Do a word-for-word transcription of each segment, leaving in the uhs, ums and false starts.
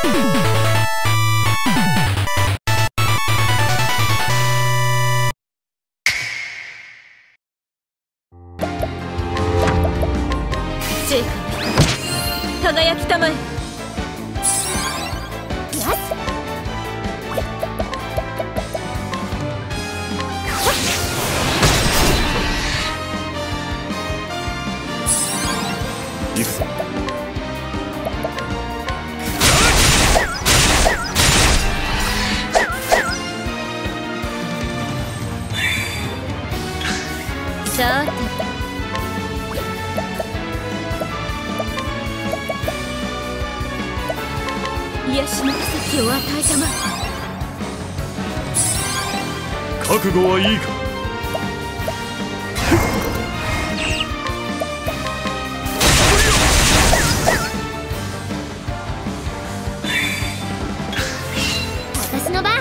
成果輝きたまえ。さて癒しの奇跡を与えたまえ。 覚悟はいいか。 私の番。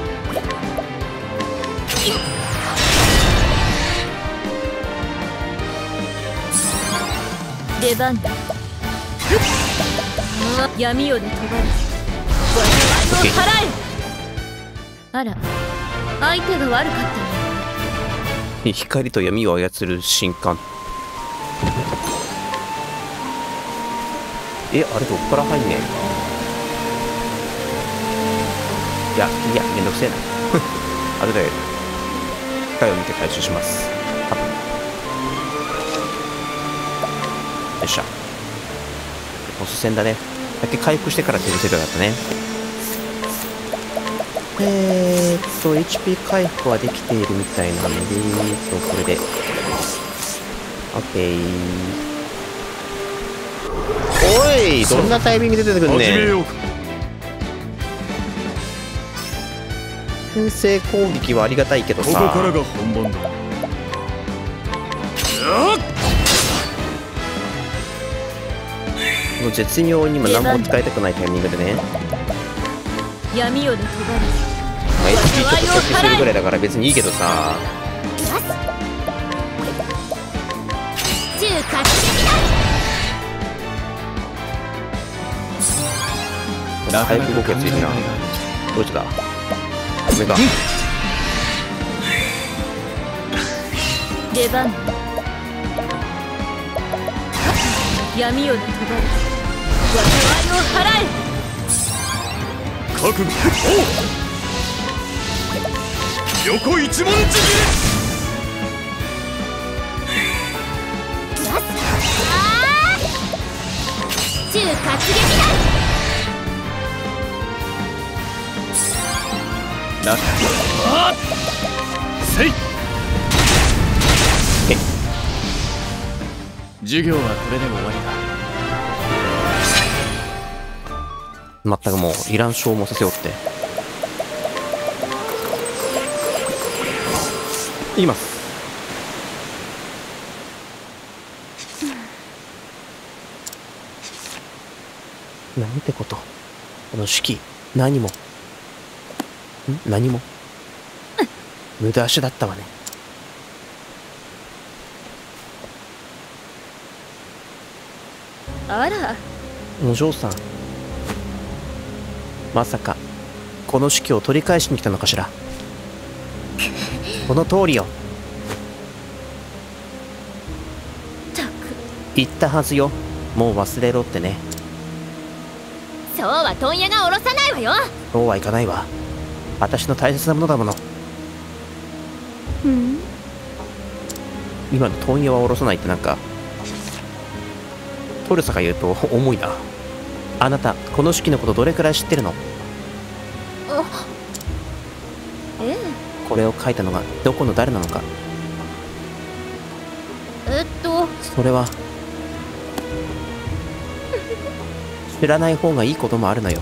出番だ。闇夜で飛ばれ災いを払え。あら、相手が悪かったね。 光と闇を操る神官。え、あれどっから入んねん。いや、いや、めんどくせえな。あれだよ。機械を見て回収します。多分。よっしゃ。ボス戦だね。だけ回復してから手をせるようだったね。えーっと、エイチピー 回復はできているみたいなので、そう、これで。オッケー。おい、どんなタイミングで出てくるね。先制攻撃はありがたいけどさ。 ここからが本番だ。 もう絶妙に今何も使いたくないタイミングでね。 闇夜で飛ばれ。 まあ、エイチピー ちょっと消費するぐらいだから別にいいけどさ。回復動きがついてるな。どっちだ。上か。 出番。闇夜で飛ばれ。災いを払え。 覚悟。おう。横一文字切れ。 中活撃だ。あせい。授業はこれで終わりだ。 全くもういらん消耗させようっていきます。なんてこと。この式何もん何も無駄足だったわね。 あら、 お嬢さん、まさかこの式を取り返しに来たのかしら。この通りよ。 たく言ったはずよ。もう忘れろってね。 そうは問屋が下ろさないわよ。 そうはいかないわ。私の大切なものだもの。 うん、 今の問屋は下ろさないってなんかトルサが言うと重いな。あなたこの式のことどれくらい知ってるの？ ええ、 これを書いたのがどこの誰なのか。 えっとそれは知らない方がいいこともあるのよ。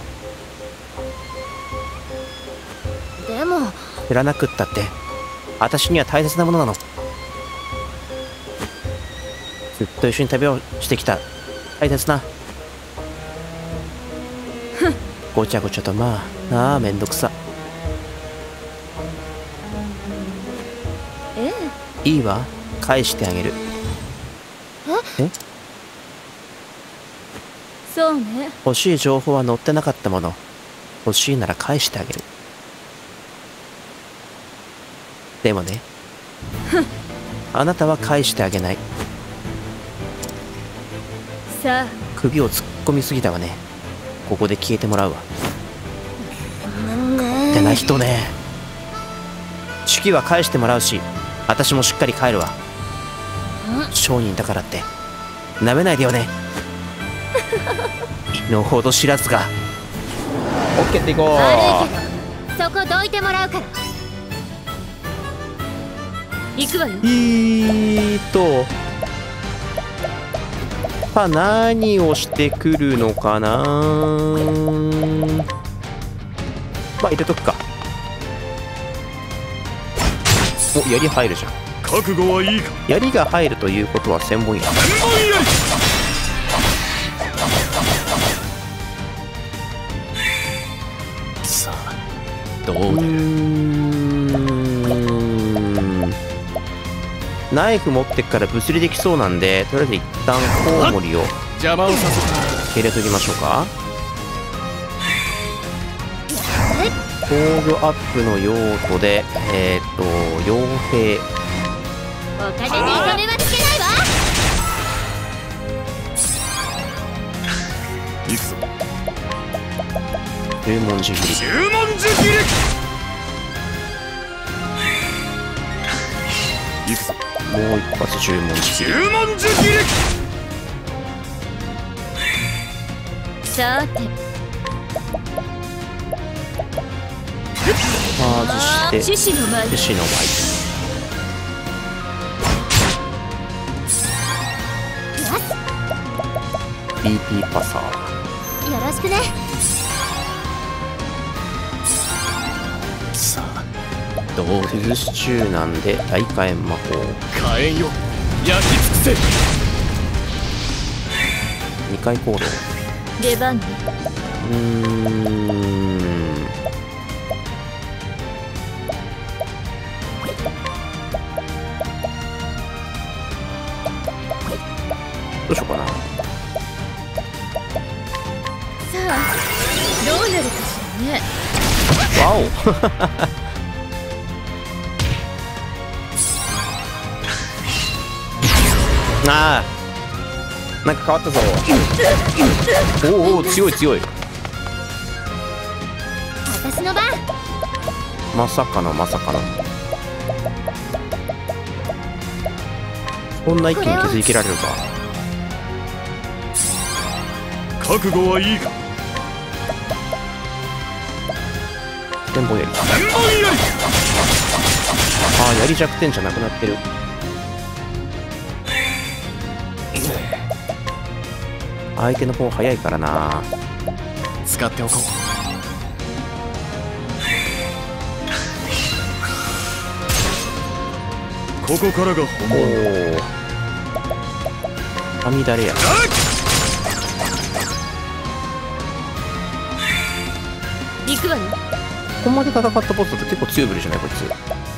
でも知らなくったって私には大切なものなの。ずっと一緒に旅をしてきた大切なごちゃごちゃとまあああめんどくさ。 ええ、 いいわ返してあげる。えそうね。 欲しい情報は載ってなかったもの、欲しいなら返してあげる。でもねあなたは返してあげない。 さあ、 首を突っ込みすぎたわね。ここで消えてもらうわ。ってな人ね。手記は返してもらうし、私もしっかり帰るわ。商人だからってなめないでよねのほど知らずが。オッケーっていこう。 悪いけどそこどいてもらうから。 行くわよ。 えーっとさあ何をしてくるのかな。まあ入れとくか。お、槍入るじゃん。 覚悟はいいか。 槍が入るということは千本槍。 千本槍。さあどううー出る。 んナイフ持ってっから物理できそうなんで、とりあえず一旦コウモリを邪魔をさせ入れときましょうか。防御アップの用途でえっ、ー、と傭兵お金にお金はつけないわ。 た。行くぞ。 十文字切り。 十文字切り。行くぞ。 もう一発十文字切り。 十文字切り。 さて、 外して獅子の舞。 獅子の舞。 ビーピー パサー。 よろしくね。 さあどうフィズシチューなんで大火炎魔法。 火炎よ焼き尽くせ。 にかい行動。 出番ね。 うーんどうしようかな。 さあ、どうなるかしらね。 わおああなんか変わったぞ。おおお強い強い。 私の番。 まさかのまさかの。こんな一気に築きられるか。 覚悟はいいか。 千本槍。 千本槍。 ああ槍弱点じゃなくなってる。相手の方早いからな。 使っておこう。ここからが本お物。 お網だれや。 行くわよ。 ここまで戦ったボスだと結構強い部類じゃないこいつ。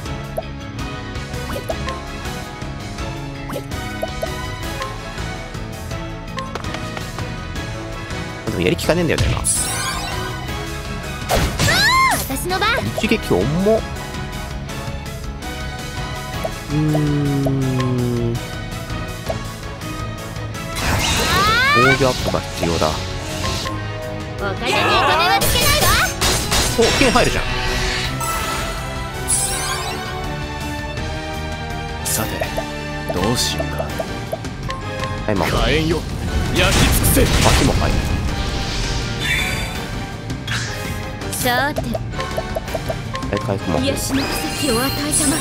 でもやりきかねえんだよねな。 私の番。 一撃重っ。うーん防御アップが必要だ。 お金にお金はつけないわ。 お剣入るじゃん。 さてどうしようか。 はいまあ火炎よ焼き尽くせ。 足も入る。 さて、 はい回復も癒しの奇跡を与えたま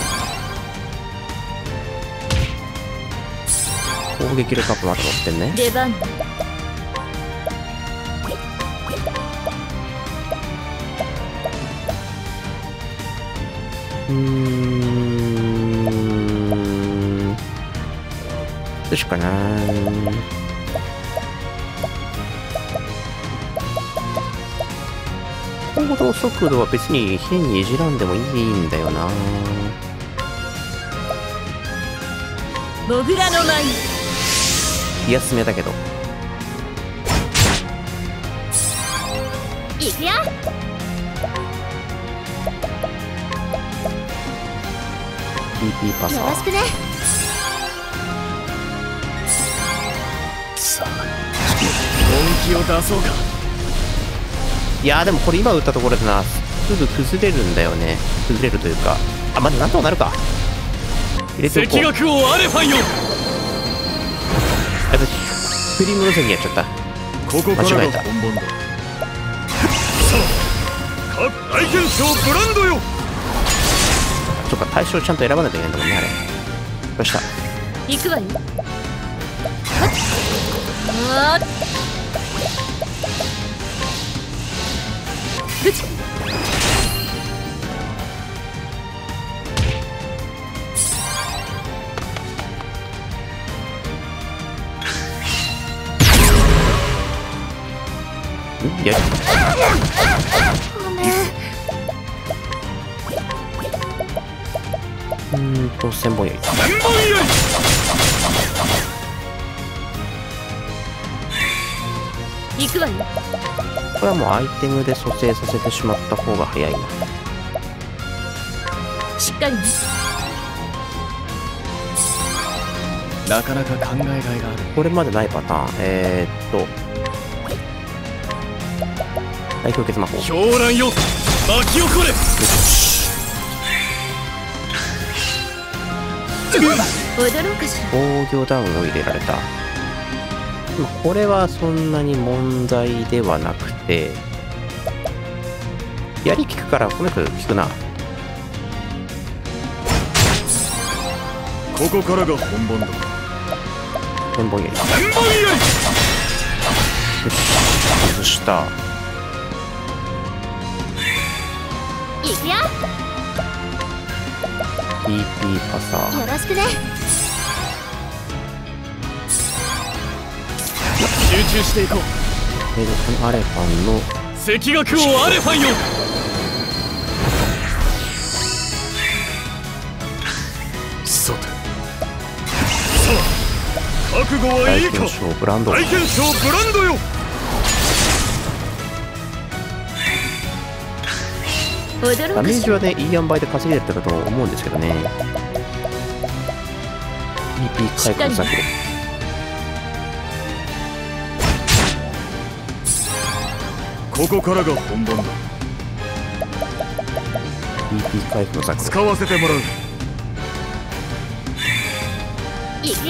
攻撃力アップまで乗ってんね。 出番ね。 うーんどうしようかな。行動速度は別に変にいじらんでもいいんだよな。 モグラの舞。 気休めだけど行くよ。 ピーピーパサー。 よろしくね。 さあ本気を出そうか。 いやーでもこれ今打ったところでな、すぐ崩れるんだよね。崩れるというか、あ、まだなんとかなるか。入れておこう。 赤学王アレファンよ。 あ、振り戻せにやっちゃった。 ここからが間違えた。 本番だ。さあ各大剣将ブランドよ。 そっか、対象ちゃんと選ばないといけないんだもんね、あれ。どうした。 行くわよ。はっ、ふっ、 んやる。 ごめん。 うーんと千本槍。 千本槍。 行くわよ。 これはもうアイテムで蘇生させてしまった方が早いな。 しっかりね。 なかなか考えがいがある。 これまでないパターン。えー、っと大氷結魔法。 狂乱よ巻き起これ。 踊ろうかしら。 防御ダウンを入れられた。まあこれはそんなに問題ではなくて、槍効くからこの人効くな。 ここからが本番だ。 千本槍。 千本槍。 よし、崩した。 行くよ。 ピーピーパサー。 よろしくね。 集中していこう。 えーとこのアレファンの赤学王アレファンよ。さてさあ覚悟はいいか。 大剣将ブランド。 大剣将ブランドよ。 踊ろダうかしら。 メージはね、いい塩梅で稼いでたと思うんですけどね。ピーピー回復先。 ここからが本番だ。 ピーピー回復の策。 使わせてもらう。 行くよ。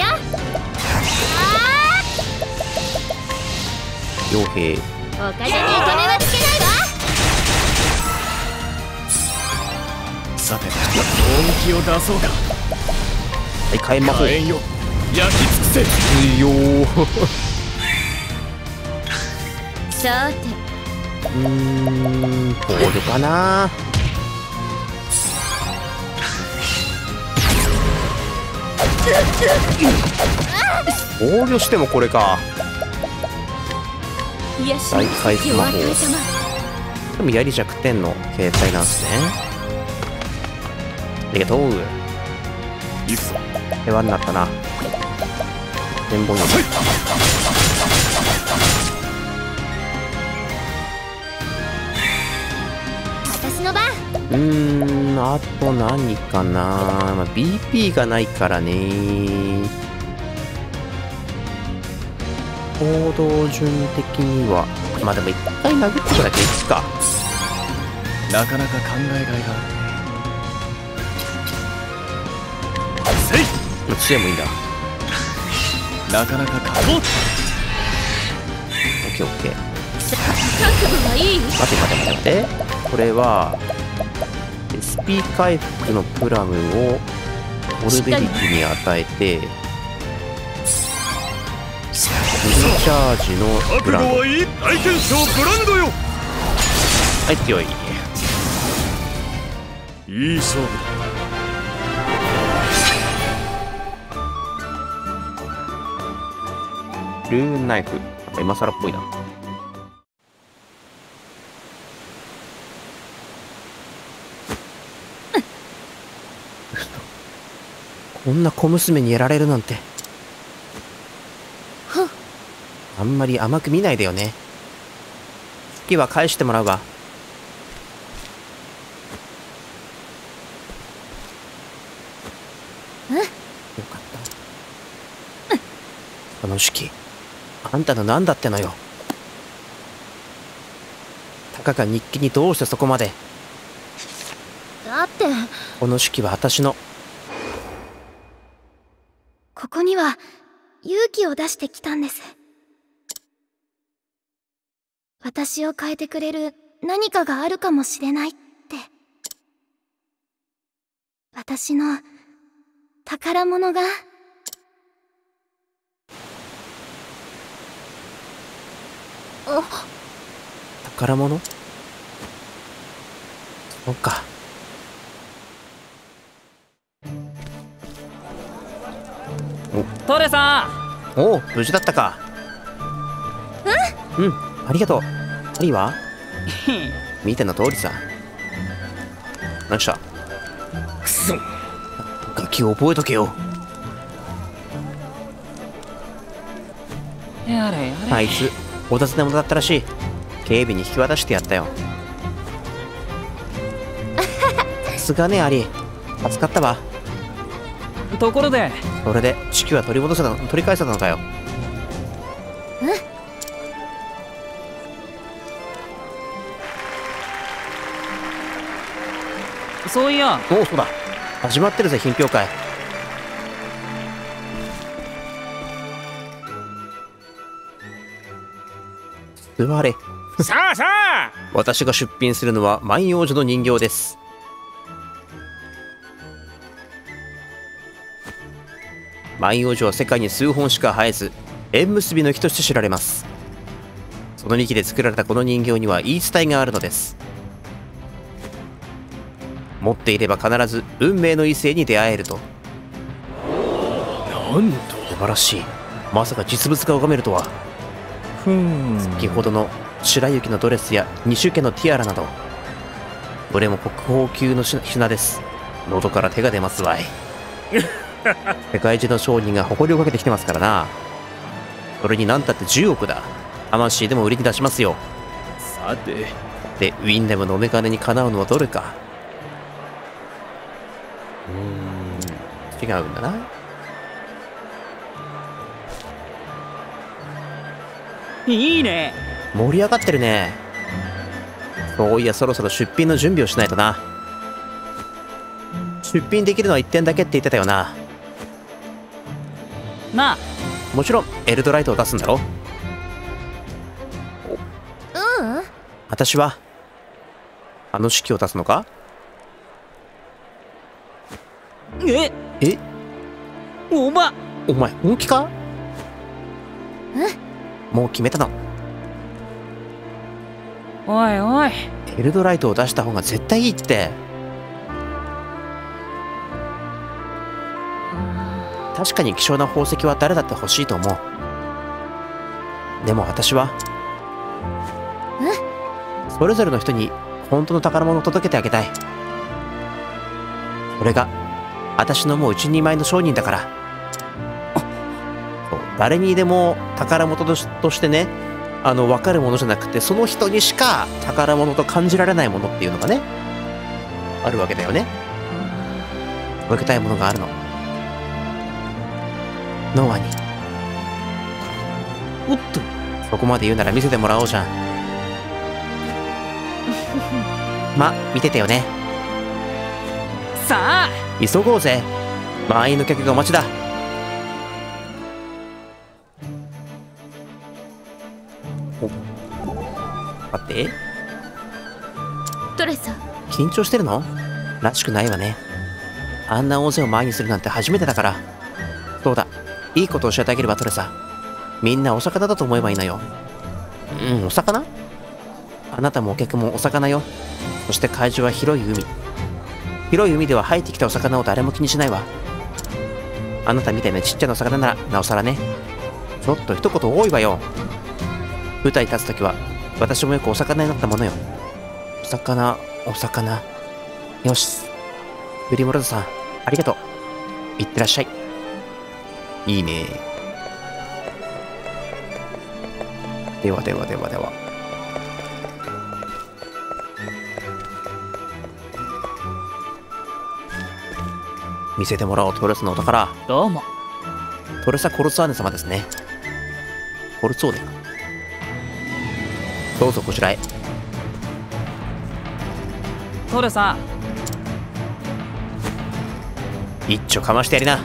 傭兵。 お金にお金はつけないわ。 さて本気を出そうか。 はい、火炎魔法。 火炎よ焼き尽くせ。 強ー。 さて、 うーん、防御かな。防御してもこれか。 癒し大回復魔法。 弱い様。 でも槍弱点の形態なんですね。ありがとう。 いくぞ。 平和になったな。千本槍。 私の番。 うーん、あと何かな。まあ、ビーピー がないからね。行動順的には、まあでも一回殴ってこなきゃいいか。 なかなか考えがいがある。せい。 まあ杖もいいんだ。 なかなかかお。 オッケーオッケー。 覚悟はいい？ 待て待て待て待て。これは エスピー 回復のプラムをオルベリクに与えてフルチャージの覚ブランド。 悟はいい。大剣将ブランドよ。 はい強い。 いい勝負だ。 ルーンナイフ。なんか今更っぽいな。こんな小娘にやられるなんて。あんまり甘く見ないでよね。 手記は返してもらうわ。 うんよかった。この手記あんたの何だってのよ。たかが日記にどうしてそこまで。 だってこの手記は私の。 ここには勇気を出してきたんです。私を変えてくれる何かがあるかもしれないって。私の宝物が。あ、 宝物？そっか。 トレさん。おお、無事だったか。うんうん、ありがとう。ハリーは見ての通りさ。何した？ くそ、 楽器を覚えとけよ。 やれやれ。 あいつお尋ね者だったらしい。警備に引き渡してやったよ。さすがね、アリー。助かったわ。 ところでそれで地球は取り戻せたの取り返せたのかよ。 そういや。 おお、そうだ、始まってるぜ、品評会。座れ。 さあさあ、 私が出品するのは万葉女の人形です。万葉女は世界に数本しか生えず、縁結びの木として知られます。その幹で作られたこの人形には言い伝えがあるのです。持っていれば必ず運命の異性に出会えると。 なんと素晴らしい。まさか実物が拝めるとは。 ふーん、 先ほどの白雪のドレスや二種家のティアラなど、どれも国宝級の品です。喉から手が出ますわい。世界中の商人が誇りをかけてきてますからな。それに何たってじゅうおくだ。魂でも売りに出しますよ。 さてで、ウィンダムのお眼鏡にかなうのはどれか。うーん、違うんだな。 いいね。 盛り上がってるね。そういや、そろそろ出品の準備をしないとな。出品できるのはいってんだけって言ってたよな。 なあ、 もちろんエルドライトを出すんだろ。 ううん。 私はあの式を出すのか。 ええ、 おば。 お前本気か。もう決めたの。 おいおい。 エルドライトを出した方が絶対いいって。確かに希少な宝石は誰だって欲しいと思う。でも私はそれぞれの人に本当の宝物を届けてあげたい。それが私のもう一人前の商人だから。そう、誰にでも宝物とし、としてね、あの分かるものじゃなくて、その人にしか宝物と感じられないものっていうのがね、あるわけだよね。届けたいものがあるの。ノアに。 おっと、 そこまで言うなら見せてもらおうじゃん。ま、見ててよね。 さあ急ごうぜ。満員の客がお待ちだ。お、待って。 トレサ、 緊張してるの？らしくないわね。あんな大勢を前にするなんて初めてだから。そうだ、いいこと教えてあげればトレサ。みんなお魚だと思えばいいのよ。うん、お魚？あなたもお客もお魚よ。そして海中は広い海。広い海では入ってきたお魚を誰も気にしないわ。あなたみたいなちっちゃなお魚ならなおさらね。ちょっと一言多いわよ。舞台に立つときは私もよくお魚になったものよ。お魚、お魚。よし。グリモルドさん、ありがとう。いってらっしゃい。いいね。ではではではでは。 見せてもらおう。トレサのお宝。 どうも。 トレサ・コルツァーネ様ですね。コルツォーネか。どうぞこちらへ。 トレサ。 一丁かましてやりな。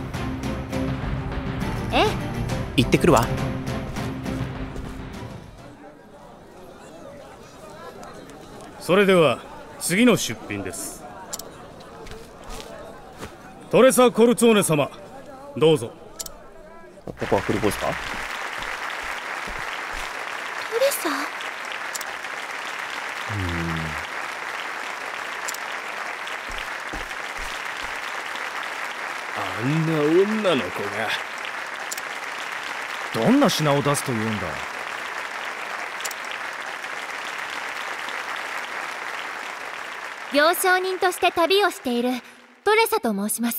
ええ、 行ってくるわ。 それでは次の出品です。トレサ・コルツォーネ様、どうぞ。 ここはフルボイスか。 トレサ？ あんな女の子がどんな品を出すというんだ。 行商人として旅をしているトレサと申します。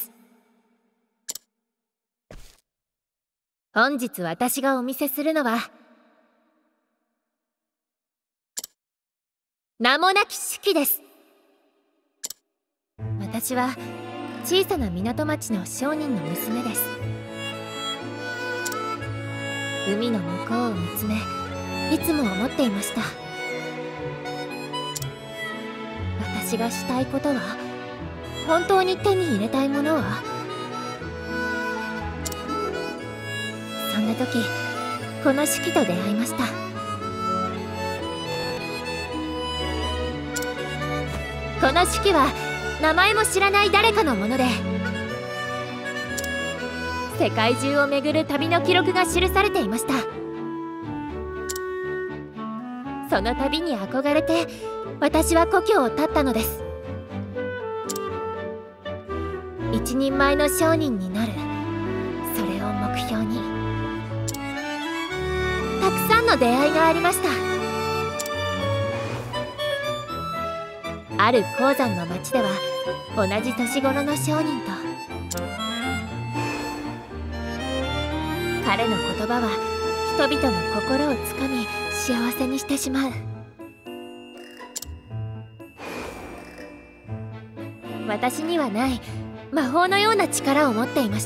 本日私がお見せするのは名もなき式です。私は小さな港町の商人の娘です。海の向こうを見つめ、いつも思っていました。私がしたいことは、本当に手に入れたいものは。そんな時、この式と出会いました。この式は名前も知らない誰かのもので、世界中を巡る旅の記録が記されていました。その旅に憧れて私は故郷を立ったのです。一人前の商人になる、それを目標に。たくさんの出会いがありました。ある鉱山の町では同じ年頃の商人と、彼の言葉は人々の心をつかみ幸せにしてしまう。私にはない魔法のような力を持っていました。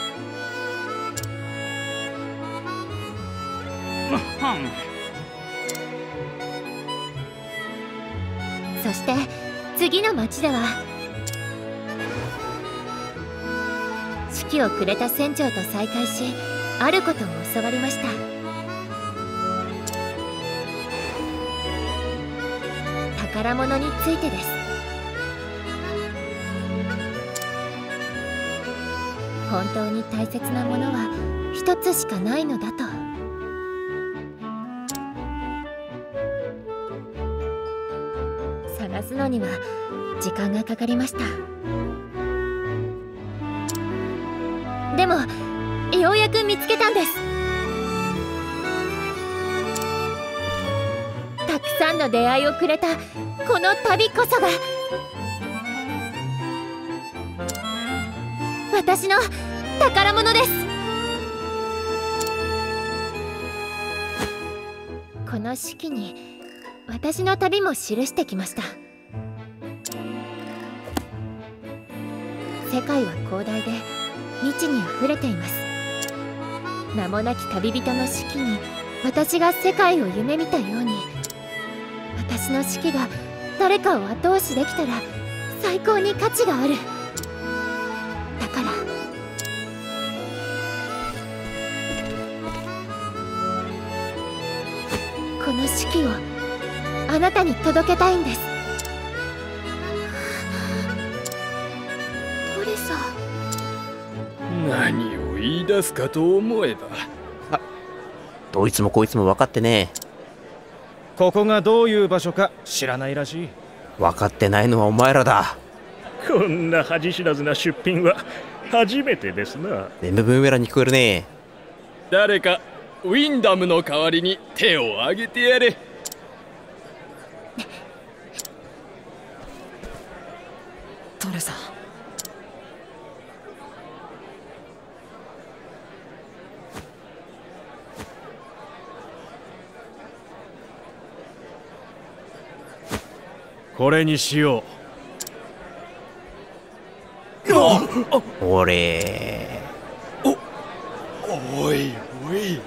そして次の町では指揮をくれた船長と再会し、あることを教わりました。宝物についてです。本当に大切なものは一つしかないのだと。探すのには時間がかかりました。でもようやく見つけたんです。たくさんの出会いをくれたこの旅こそが私の宝物です。この式に私の旅も記してきました。世界は広大で未知にあふれています。名もなき旅人の式に私が世界を夢見たように、私の式が誰かを後押しできたら最高に価値がある。だからこの式をあなたに届けたいんです。 トレサ。 何を言い出すかと思えば、 どいつもこいつも分かってねえ。 ここがどういう場所か知らないらしい。 分かってないのはお前らだ。 こんな恥知らずな出品は初めてですな。 全部ブーメランに聞こえるね。 誰かウィンダムの代わりに手を挙げてやれ。 トレサ。 これにしよう。 俺おいおい。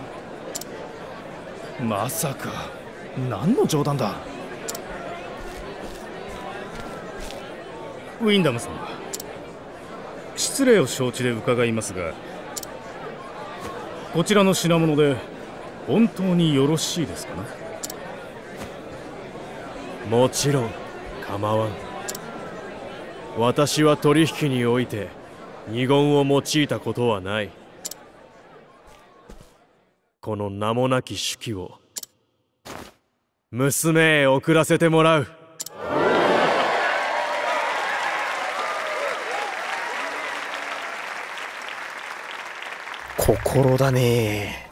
まさか何の冗談だ。 ウィンダム様、失礼を承知で伺いますが、こちらの品物で本当によろしいですかな。 もちろん構わん。私は取引において二言を用いたことはない。この名もなき手記を娘へ送らせてもらう。 心だね。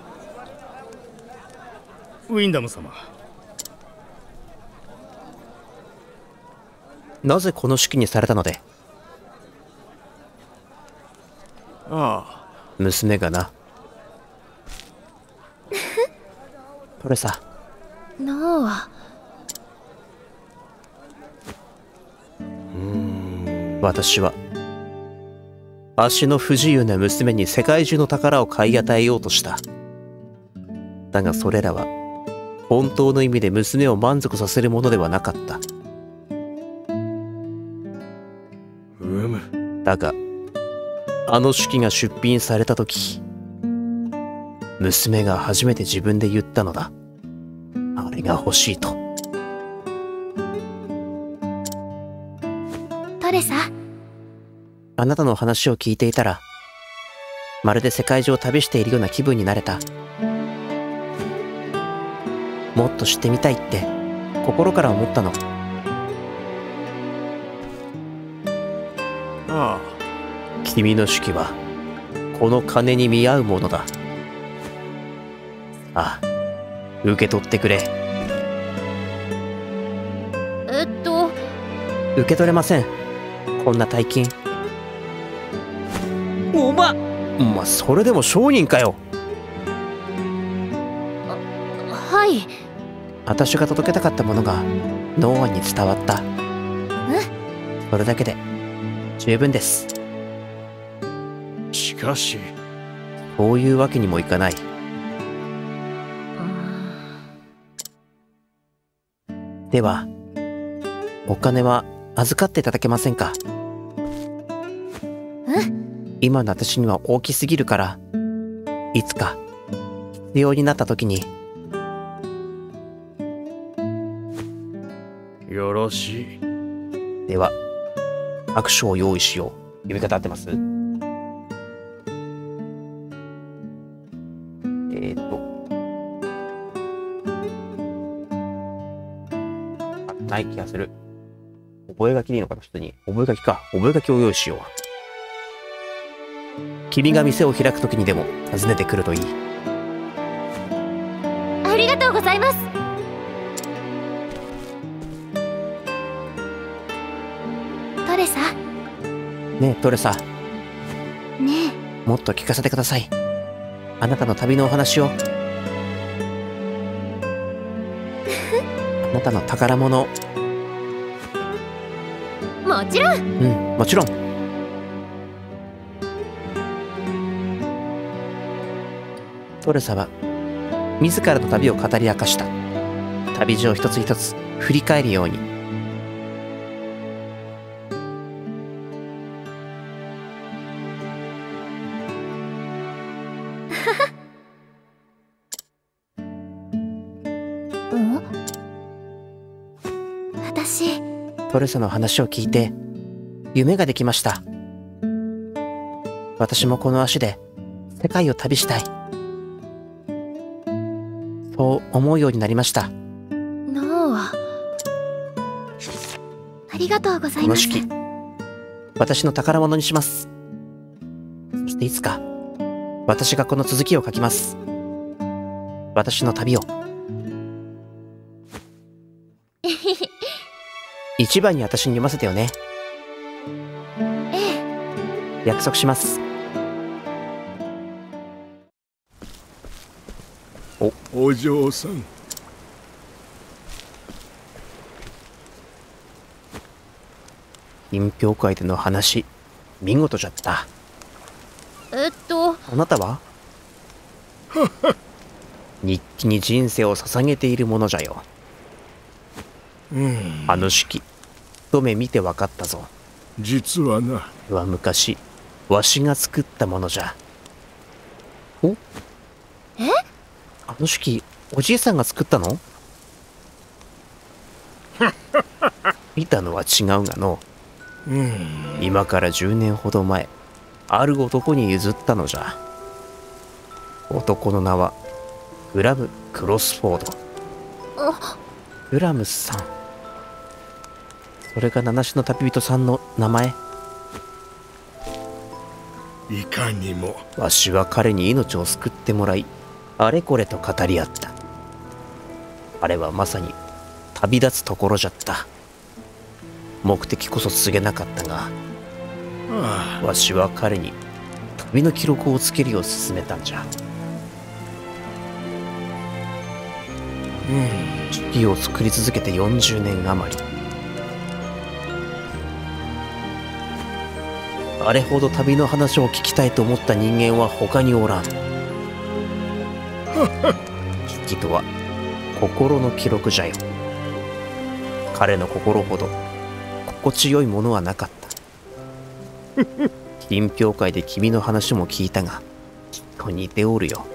ウィンダム様、 なぜこの式にされたので。 ああ、 娘がな。トレサ、 ノア。 私は足の不自由な娘に世界中の宝を買い与えようとした。だがそれらは本当の意味で娘を満足させるものではなかった。 うむ。 だがあの手記が出品された時、娘が初めて自分で言ったのだ。あれが欲しいと。 トレサ、 あなたの話を聞いていたら、まるで世界中を旅しているような気分になれた。もっと知ってみたいって心から思ったの。 ああ、 君の手記はこの金に見合うものだ。ああ、受け取ってくれ。 えっと受け取れません、こんな大金。おば、まあ、それでも商人かよ。 はい。 私が届けたかったものがノアに伝わった。それだけで十分です。 しかしそういうわけにもいかない。ではお金は預かっていただけませんか。今の私には大きすぎるから、いつか必要になった時に。 よろしい。 では握手を用意しよう。呼び方合ってます？えーっとあ、ない気がする。覚書きでいいのかな。普通に覚書きか。覚書きを用意しよう。君が店を開くときにでも訪ねてくるといい。 ありがとうございます。 トレサ。 ねえトレサ、 ねもっと聞かせてください。あなたの旅のお話を。あなたの宝物。 もちろん。 うん、もちろん。トレサは自らの旅を語り明かした。旅路を一つ一つ振り返るように。 ん？私、 トレサの話を聞いて夢ができました。私もこの足で世界を旅したい、そう思うようになりました。 ノア。ありがとうございます。 この式、私の宝物にします。そしていつか私がこの続きを書きます。私の旅を。一番に私に読ませてよね。 ええ。 約束します。 お、お嬢さん。 品評会での話、 見事じゃった。 えっとあなたは日記に人生を捧げているものじゃよ。 うんあの式一目見て分かったぞ。 実はな。 は昔わしが作ったものじゃ。おえあの式おじいさんが作ったの？見たのは違うがの、 うん今からじゅうねんほど前ある男に譲ったのじゃ。男の名はグラム・クロスフォード。グラムさん、それが名無しの旅人さんの名前。 いかにも。 わしは彼に命を救ってもらい、あれこれと語り合った。あれはまさに旅立つところじゃった。目的こそ告げなかったが、 あわしは彼に旅の記録をつけるよう勧めたんじゃ。 うん手記を作り続けてよんじゅうねん余り。あれほど旅の話を聞きたいと思った人間は他におらん。手記とは心の記録じゃよ。彼の心ほど心地よいものはなかった。品評会で君の話も聞いたが、きっと似ておるよ。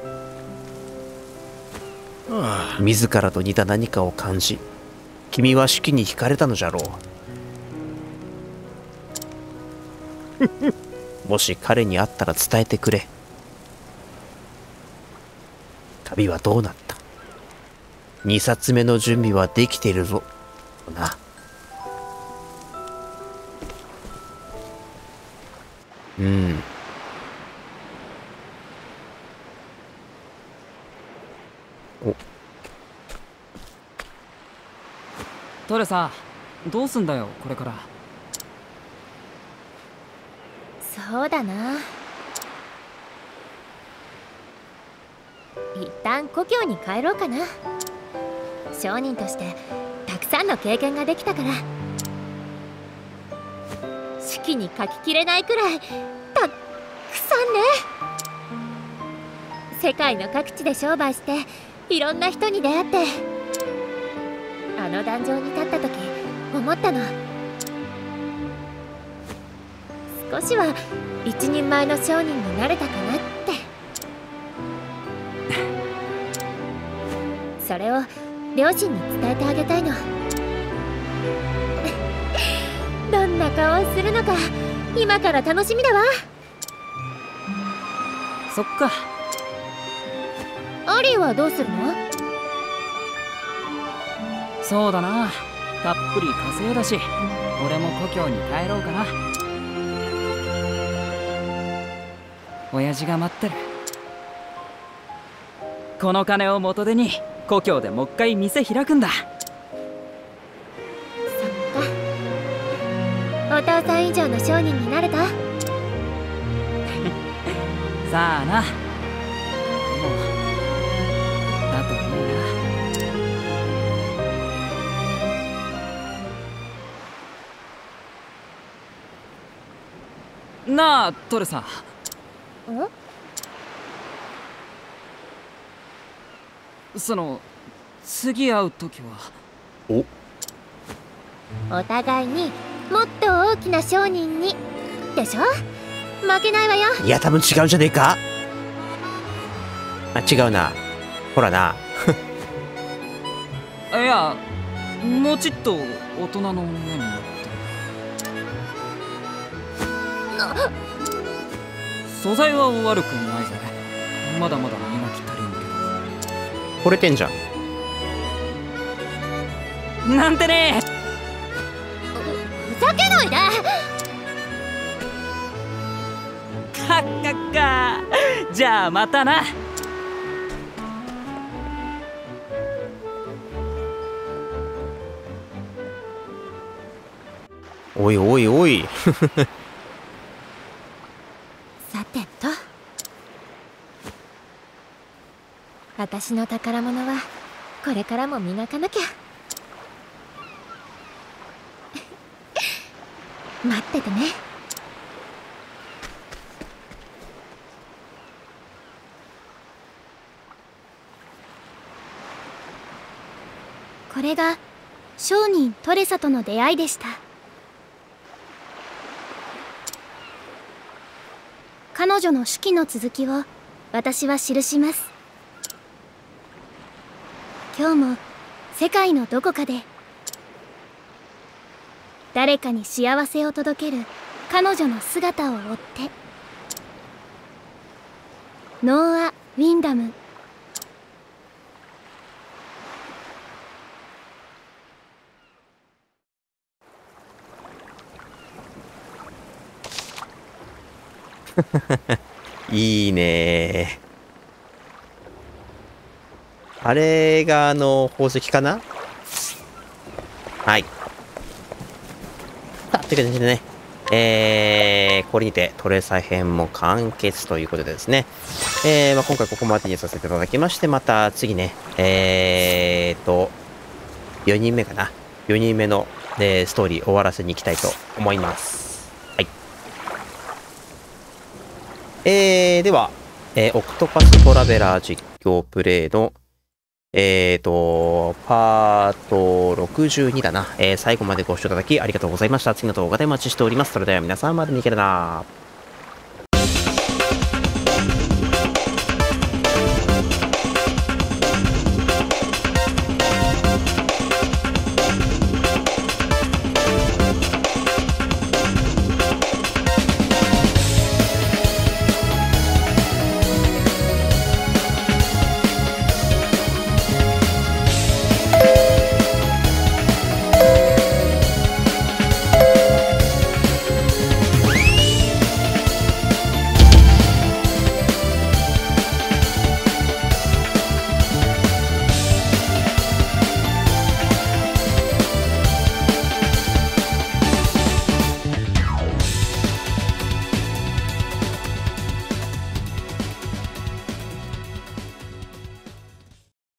あ自らと似た何かを感じ、君は手記に惹かれたのじゃろう。もし彼に会ったら伝えてくれ。旅はどうなった？二冊目の準備はできているぞ。な。うん。お、 トレさ、どうすんだよこれから。 そうだな。一旦故郷に帰ろうかな。商人としてたくさんの経験ができたから。手記に書ききれないくらいたくさんね。世界の各地で商売していろんな人に出会って、あの壇上に立った時思ったの。少しは一人前の商人になれたかなって。それを両親に伝えてあげたいの。どんな顔をするのか今から楽しみだわ。 そっか。 アリーはどうするの？ そうだな、たっぷり稼いだし俺も故郷に帰ろうかな。親父が待ってる。この金を元手に故郷でもう一回店開くんだ。 お父さん以上の商人になれた？ さあな。もうだといいな。なあトレさん、その次会う時はおお互いにもっと大きな商人にでしょ。負けないわよ。 いや多分違うんじゃねえか。あ、違うな。ほらな。 いや、もうちっと大人の女になって。素材は悪くないぜ。まだまだ磨き足りんけ惚れてんじゃん。 ど。なんてね。 ふざけないで。 かっかっか。じゃあまたな。 おいおいおい。 さてと、私の宝物はこれからも磨かなきゃ。待っててね。 これが商人トレサとの出会いでした。彼女の手記の続きを私は記します。今日も世界のどこかで誰かに幸せを届ける彼女の姿を追って。ノーア・ウィンダム。 いいねー。あれがあの宝石かな。はい。さあ、という形でね、えー、これにてトレサ編も完結ということでですね、えーまあ、今回ここまでにさせていただきまして、また次ね、えーと、よにんめかな。よにんめの、えー、ストーリー終わらせに行きたいと思います。はい。えー、では、えー、オクトパストラベラー実況プレイのえーと、パートろくじゅうにだな。えー、最後までご視聴いただきありがとうございました。次の動画でお待ちしております。それでは皆さんまでにいけるな。